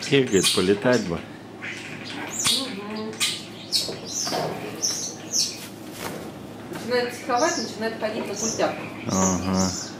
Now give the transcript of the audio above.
Их, говорит, полетать бы. Начинает психовать, начинает ходить на культях. Ага.